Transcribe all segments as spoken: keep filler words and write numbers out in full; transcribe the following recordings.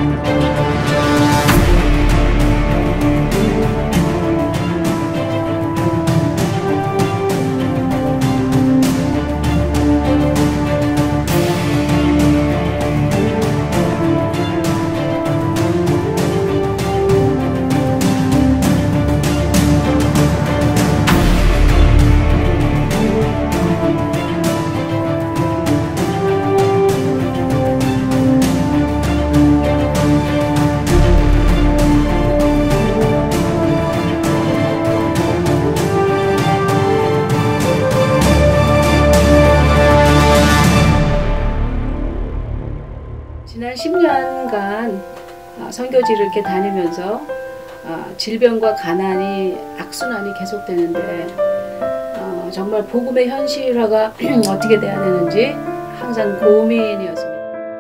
지난 십 년간 선교지를 이렇게 다니면서 질병과 가난이 악순환이 계속되는데 정말 복음의 현실화가 어떻게 돼야 되는지 항상 고민이었습니다.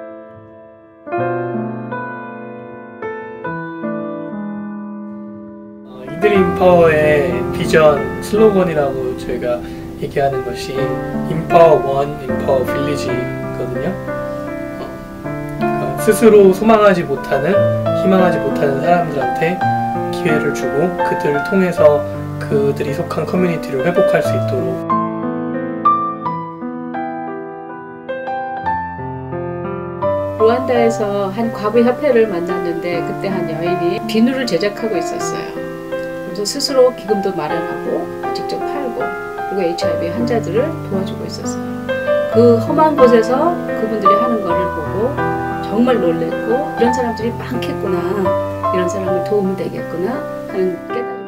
이들 인파워의 비전 슬로건이라고 저희가 얘기하는 것이 인파워 원, 인파워 빌리지거든요. 스스로 소망하지 못하는, 희망하지 못하는 사람들한테 기회를 주고 그들을 통해서 그들이 속한 커뮤니티를 회복할 수 있도록. 루안다에서 한 과부 협회를 만났는데 그때 한 여인이 비누를 제작하고 있었어요. 그래서 스스로 기금도 마련하고 직접 팔고 그리고 에이치아이브이 환자들을 도와주고 있었어요. 그 험한 곳에서 그분들이 하는 거를 보고 정말 놀랬고 이런 사람들이 많겠구나, 이런 사람을 도우면 되겠구나 하는 깨달음.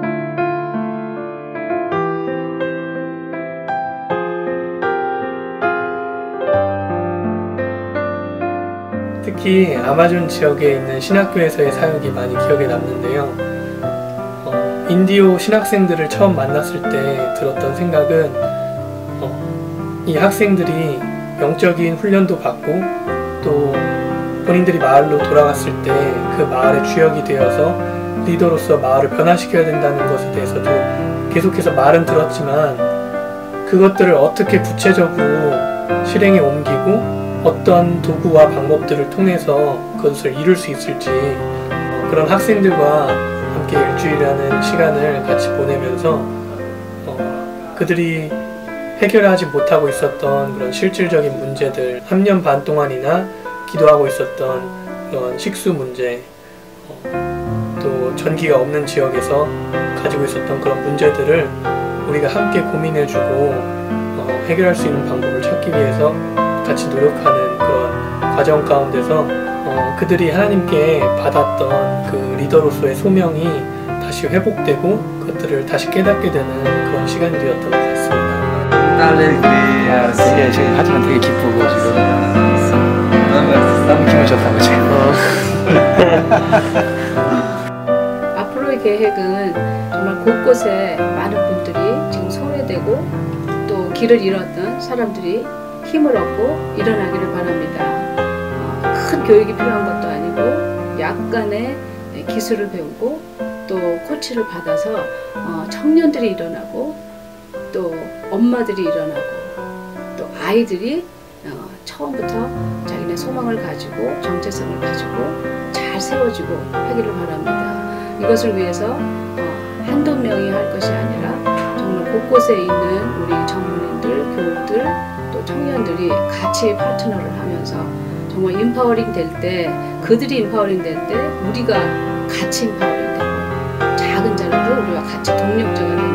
특히 아마존 지역에 있는 신학교에서의 사역이 많이 기억에 남는데요. 어, 인디오 신학생들을 처음 만났을 때 들었던 생각은 어, 이 학생들이 영적인 훈련도 받고 또 본인들이 마을로 돌아갔을 때 그 마을의 주역이 되어서 리더로서 마을을 변화시켜야 된다는 것에 대해서도 계속해서 말은 들었지만 그것들을 어떻게 구체적으로 실행에 옮기고 어떤 도구와 방법들을 통해서 그것을 이룰 수 있을지 어, 그런 학생들과 함께 일주일이라는 시간을 같이 보내면서 어, 그들이 해결하지 못하고 있었던 그런 실질적인 문제들, 삼 년 반 동안이나 기도하고 있었던 그런 식수 문제, 어, 또 전기가 없는 지역에서 가지고 있었던 그런 문제들을 우리가 함께 고민해주고 어, 해결할 수 있는 방법을 찾기 위해서 같이 노력하는 그런 과정 가운데서 어, 그들이 하나님께 받았던 그 리더로서의 소명이 다시 회복되고 그것들을 다시 깨닫게 되는 그런 시간이 되었던 것 같습니다. 딸을 아, 되게 지금 하지만 되게 기쁘고 지금 너무 기분 좋다고 지금. 앞으로의 계획은 정말 곳곳에 많은 분들이 지금 소외되고 또 길을 잃었던 사람들이 힘을 얻고 일어나기를 바랍니다. 어, 큰 교육이 필요한 것도 아니고 약간의 기술을 배우고 또 코치를 받아서 어, 청년들이 일어나고 또 엄마들이 일어나고 또 아이들이 어, 처음부터 자기네 소망을 가지고 정체성을 가지고 잘 세워지고 하기를 바랍니다. 이것을 위해서 어, 한두 명이 할 것이 아니라 정말 곳곳에 있는 우리 전문인들, 교우들, 또 청년들이 같이 파트너를 하면서 정말 인파워링 될 때, 그들이 인파워링 될 때 우리가 같이 인파워링 되고 작은 자라도 우리와 같이 동력자가 되는